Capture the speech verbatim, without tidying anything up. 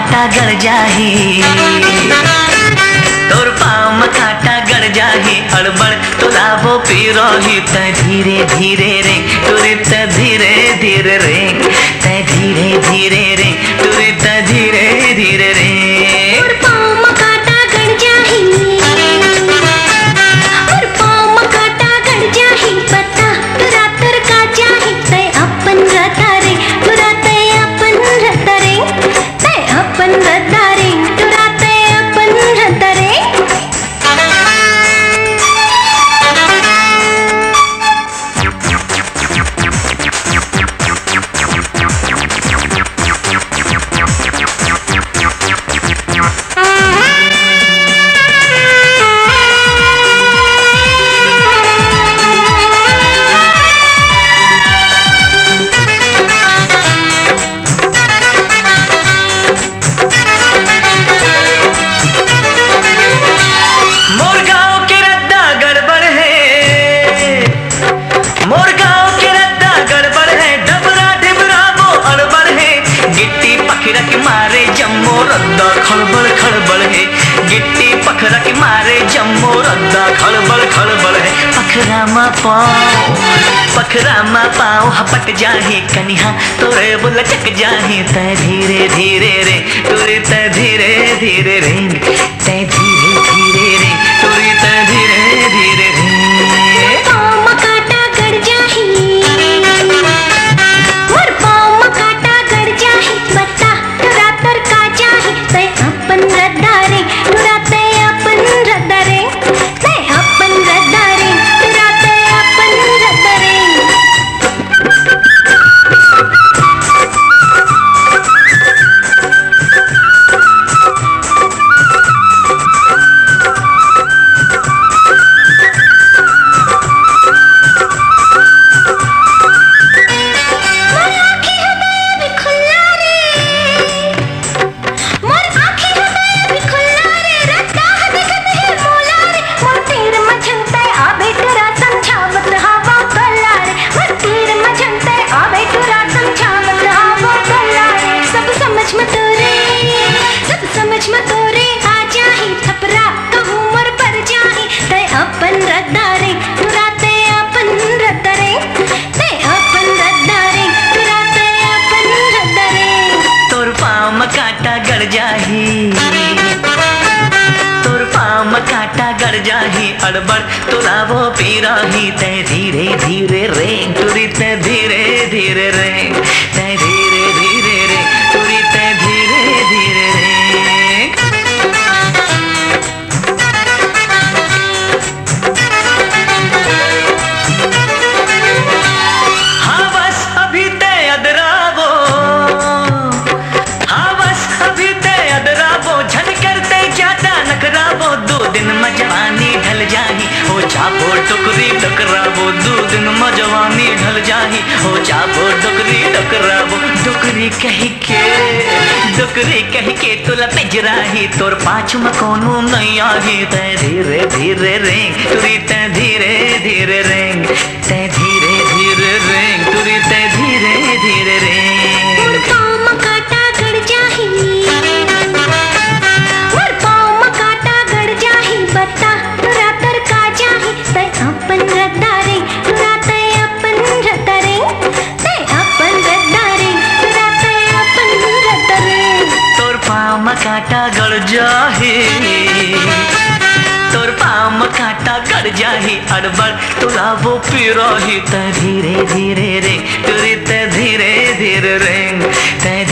कांटा गड़ जाही, तोर पाँव में कांटा गड़ जाही, हड़बड़ तोरा वो पीरोही। तै धीरे धीरे रे तुरी त धीरे धीरे रे, तै धीरे धीरे रे तुरी त धीरे धीरे रे। और पाँव में कांटा गड़ जाही, और पाँव में कांटा गड़ जाही, पता तुरा तर का जाही। तै अपन रता रे तुरा तै अपन रता रे, तै अपन रता रे तुरा तै अपन रता रे। खड़बड़ खड़बड़ है गिट्टी पखरा के मारे जम्मो रद्दा खड़बड़ खड़बड़ है। पखरा मा पाँव पखरा मा पाँव हपट जाही, कनिहा तोरे बुल चक जाही। तै धीरे धीरे रे तुरी तै धीरे धीरे रे, तै धीरे धीरे रे तुरी तै धीरे धीरे रे। पाँव में कांटा गड़ जाही, और पाँव में कांटा गड़ जाही, बता तुरा तर का जाही। तै अपन रद्दा रे तुरा तै अपन रद्दा रे, तै अपन रद्दा रे तुरा तै अपन रद्दा रे। तोर पाँव में कांटा गड़ जाही, हड़बड़ तोरा वो पीराही। तै धीरे धीरे रे तुरी तै धीरे धीरे रे, तै धीरे धीरे रे तुरी तै धीरे धीरे रे। हाँ बस अभी तै अदरावो, हाँ बस अभी तै अदरावो, झन करते ज्यादा नखरावो। दो दिन में जवानी ढल जाही, हो चापो टुकरी टकरावो। दो दिन में जवानी ढल जाही, हो चापो टुकरी टकरावो। डुकरी कह के डुकरी कह के तुला पिजराही, तोर पाछ में कोनो नहीं आही। तै धीरे धीरे रे तुरी तै धीरे धीरे रे, तै धीरे धीरे रे तुरी तै धीरे धीरे रे। और पाँव में कांटा गड़ जाही, और पाँव में कांटा गड़ जाही, बता तुरा तर का जाही। तै अपन रद्दा रे तुरा तै अपन रद्दा रे, तै अपन रद्दा रे तुरा तै अपन रद्दा रे। तोर पाँव में कांटा गड़ जाही, तोर पाँव में कांटा गड़ जाही, हड़बड़ तोरा वो पीरोही। तै धीरे धीरे रे तुरी तै धीरे धीरे रे, तै